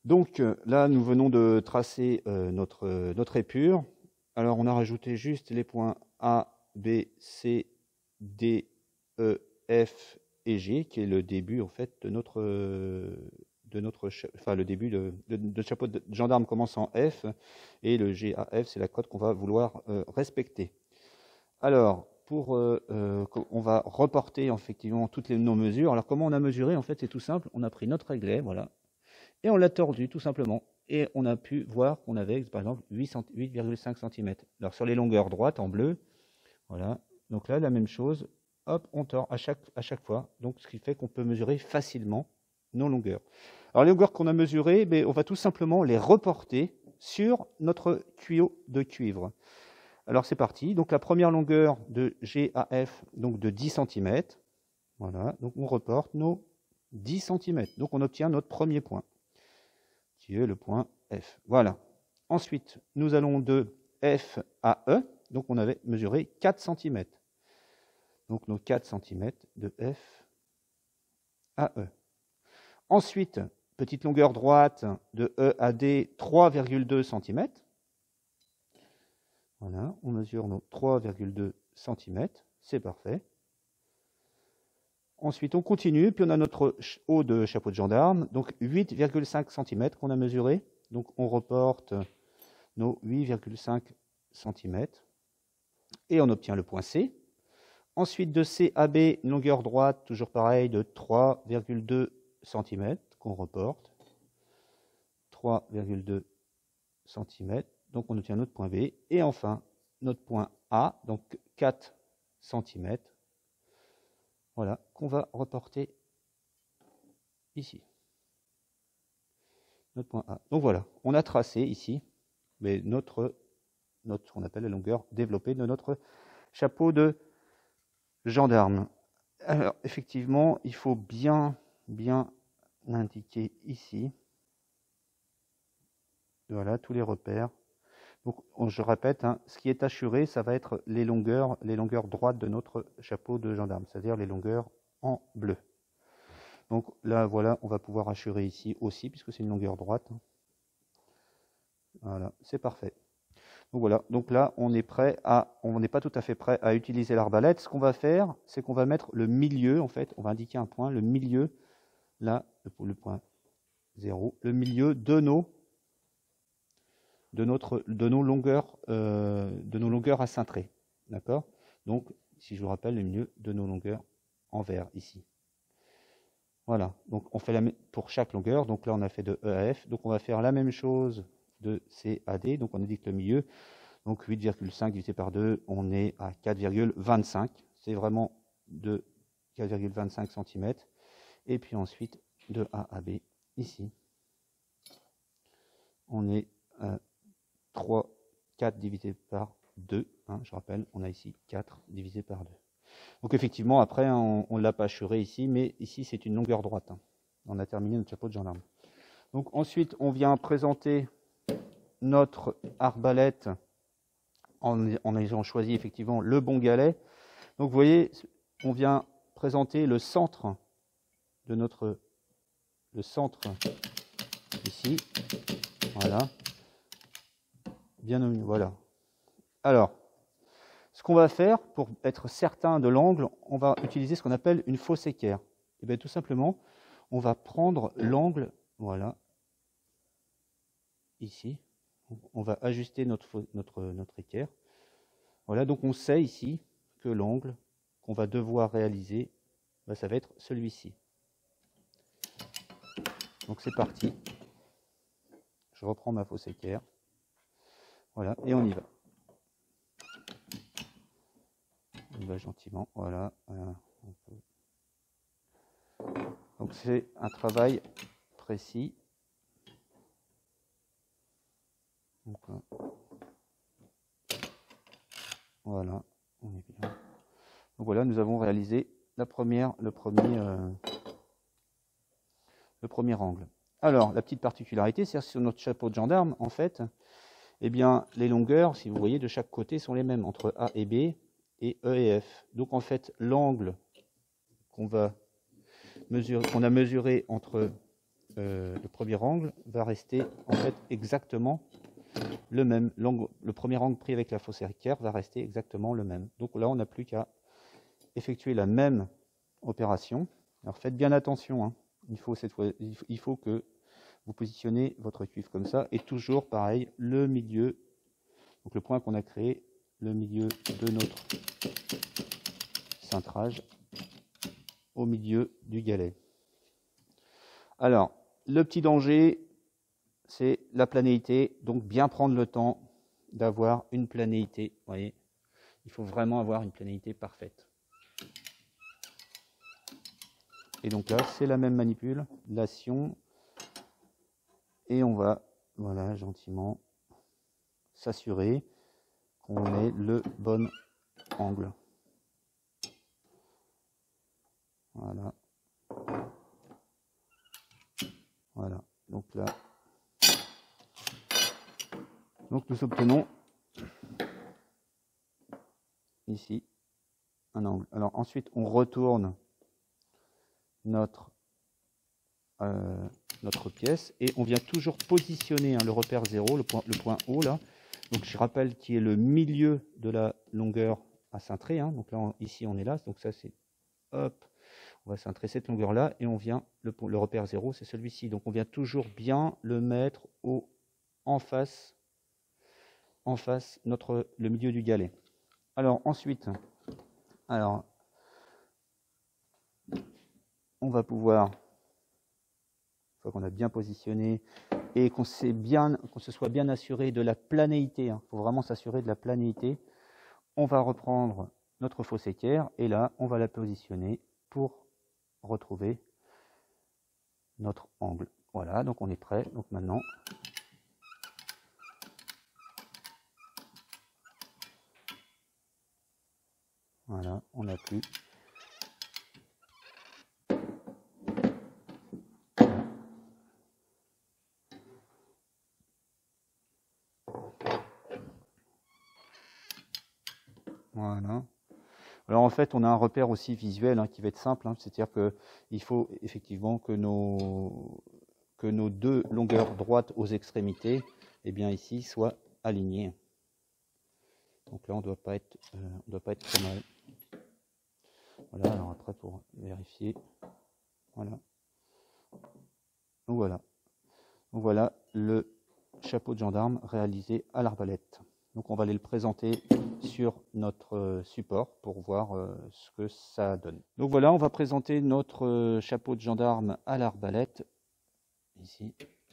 Donc là, nous venons de tracer notre épure. Alors, on a rajouté juste les points A, B, C, D, E, F et G, qui est le début en fait de notre enfin le début de chapeau de gendarme commence en F et le G à F, c'est la cote qu'on va vouloir respecter. Alors, on va reporter effectivement toutes nos mesures. Alors, comment on a mesuré? En fait, c'est tout simple. On a pris notre réglet, voilà, et on l'a tordu tout simplement. Et on a pu voir qu'on avait, par exemple, 8,5 cm. Alors, sur les longueurs droites, en bleu, voilà. Donc là, la même chose. Hop, on tord à chaque fois. Donc, ce qui fait qu'on peut mesurer facilement nos longueurs. Alors, les longueurs qu'on a mesurées, on va tout simplement les reporter sur notre tuyau de cuivre. Alors, c'est parti. Donc, la première longueur de G à F, donc de 10 cm. Voilà. Donc, on reporte nos 10 cm. Donc, on obtient notre premier point, qui est le point F. Voilà. Ensuite, nous allons de F à E. Donc, on avait mesuré 4 cm. Donc, nos 4 cm de F à E. Ensuite, petite longueur droite de E à D, 3,2 cm. Voilà, on mesure nos 3,2 cm. C'est parfait. Ensuite, on continue, puis on a notre haut de chapeau de gendarme, donc 8,5 cm qu'on a mesuré. Donc, on reporte nos 8,5 cm et on obtient le point C. Ensuite, de C à B, une longueur droite, toujours pareil, de 3,2 cm qu'on reporte. 3,2 cm. Donc, on obtient notre point B. Et enfin, notre point A, donc 4 cm. Voilà, qu'on va reporter ici. Notre point A. Donc voilà, on a tracé ici ce qu'on appelle la longueur développée de notre chapeau de gendarme. Alors, effectivement, il faut bien indiquer ici. Voilà, tous les repères. Donc, je répète, hein, ce qui est assuré, ça va être les longueurs droites de notre chapeau de gendarme, c'est-à-dire les longueurs en bleu. Donc là, voilà, on va pouvoir assurer ici aussi, puisque c'est une longueur droite. Voilà, c'est parfait. Donc voilà, donc là, on n'est pas tout à fait prêt à utiliser l'arbalète. Ce qu'on va faire, c'est qu'on va mettre le milieu, en fait, on va indiquer un point, le milieu, là, le point 0, le milieu de nos longueurs à cintrer. D'accord? Donc, si je vous rappelle, le milieu de nos longueurs en vert, ici. Voilà, donc on fait pour chaque longueur. Donc là, on a fait de E à F. Donc on va faire la même chose de C à D. Donc on indique le milieu. Donc 8,5 divisé par 2, on est à 4,25. C'est vraiment de 4,25 cm. Et puis ensuite, de A à B, ici, on est à 4 divisé par 2. Hein, je rappelle, on a ici 4 divisé par 2. Donc effectivement, après, on ne l'a pas assuré ici, mais ici, c'est une longueur droite. Hein. On a terminé notre chapeau de gendarme. Donc ensuite, on vient présenter notre arbalète en ayant choisi effectivement le bon galet. Donc vous voyez, on vient présenter le centre de le centre ici. Voilà. Bien nommé, voilà. Alors, ce qu'on va faire, pour être certain de l'angle, on va utiliser ce qu'on appelle une fausse équerre. Et bien tout simplement, on va prendre l'angle, voilà, ici. On va ajuster notre équerre. Voilà, donc on sait ici que l'angle qu'on va devoir réaliser, ben, ça va être celui-ci. Donc c'est parti. Je reprends ma fausse équerre. Voilà, et on y va. On y va gentiment, voilà. Donc c'est un travail précis. Donc, voilà, on est bien. Donc voilà, nous avons réalisé le premier angle. Alors, la petite particularité, c'est sur notre chapeau de gendarme, en fait, eh bien, les longueurs, si vous voyez, de chaque côté sont les mêmes, entre A et B, et E et F. Donc, en fait, l'angle qu'on a mesuré entre le premier angle va rester en fait exactement le même. Le premier angle pris avec la fosse équerre va rester exactement le même. Donc là, on n'a plus qu'à effectuer la même opération. Alors faites bien attention, hein. Il faut que vous positionnez votre cuivre comme ça, et toujours pareil, le milieu, donc le point qu'on a créé, le milieu de notre cintrage au milieu du galet. Alors, le petit danger, c'est la planéité, donc bien prendre le temps d'avoir une planéité. Vous voyez, il faut vraiment avoir une planéité parfaite. Et donc là, c'est la même manipulation, et on va, voilà, gentiment s'assurer qu'on ait le bon angle. Voilà. Voilà. Donc là, donc nous obtenons ici un angle. Alors ensuite, on retourne notre pièce et on vient toujours positionner, hein, le repère 0, le point haut là. Donc je rappelle qui est le milieu de la longueur à cintrer, hein. Donc là, ici on est là, donc ça c'est, hop, on va cintrer cette longueur là et on vient, le repère 0 c'est celui-ci. Donc on vient toujours bien le mettre en face le milieu du galet. Alors ensuite, on va pouvoir, une fois qu'on a bien positionné et qu'on se soit bien assuré de la planéité, hein, faut vraiment s'assurer de la planéité, on va reprendre notre fosse équerre et là on va la positionner pour retrouver notre angle. Voilà, donc on est prêt. Donc maintenant, voilà, on n'a plus. Voilà. Alors en fait, on a un repère aussi visuel, hein, qui va être simple, hein, c'est-à-dire qu'il faut effectivement que nos deux longueurs droites aux extrémités, eh bien ici, soient alignées. Donc là, on ne doit pas être trop mal. Voilà, alors après pour vérifier, voilà. Donc voilà le chapeau de gendarme réalisé à l'arbalète. Donc on va aller le présenter sur notre support pour voir ce que ça donne. Donc voilà, on va présenter notre chapeau de gendarme à l'arbalète. Ici,